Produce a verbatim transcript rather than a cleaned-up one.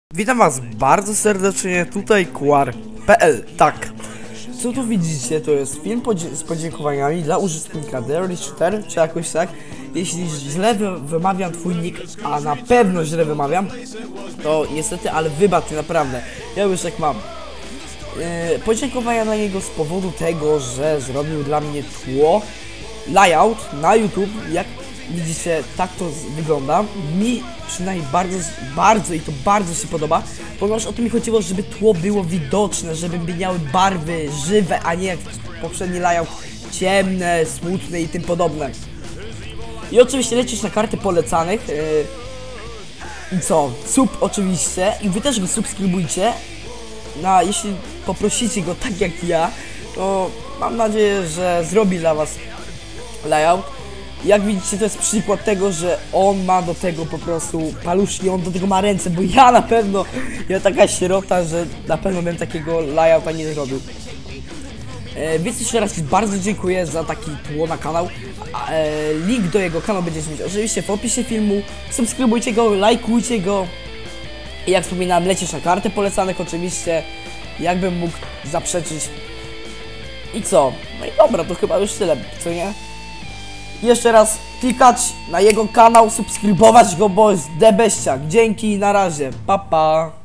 Witam was bardzo serdecznie, tutaj Kuar kropka pe el. Tak, co tu widzicie, to jest film z podziękowaniami dla użytkownika Daily Shooter, czy jakoś tak. Jeśli źle wy wymawiam twój nick, a na pewno źle wymawiam, to niestety, ale wybacz mi naprawdę, ja już tak mam. Yy, podziękowania dla niego z powodu tego, że zrobił dla mnie tło, layout na YouTube. Jak widzicie, tak to wygląda. Mi przynajmniej bardzo, bardzo i to bardzo się podoba, ponieważ o to mi chodziło, żeby tło było widoczne, żeby miały barwy żywe, a nie jak poprzedni layout ciemne, smutne i tym podobne. I oczywiście lecisz na karty polecanych. Yy, I co? Sub oczywiście. I wy też go subskrybujcie. No, a jeśli poprosicie go tak jak ja, to mam nadzieję, że zrobi dla was layout. Jak widzicie, to jest przykład tego, że on ma do tego po prostu paluszki, on do tego ma ręce, bo ja na pewno, ja taka sierota, że na pewno bym takiego layouta nie zrobił. E, więc jeszcze raz bardzo dziękuję za taki tło na kanał. E, link do jego kanału będziecie mieć oczywiście w opisie filmu. Subskrybujcie go, lajkujcie go. I jak wspominałem, lecisz na kartę polecanych oczywiście. Jakbym mógł zaprzeczyć. I co? No i dobra, to chyba już tyle, co nie? Jeszcze raz klikać na jego kanał, subskrybować go, bo jest debeściak. Dzięki, na razie, pa pa.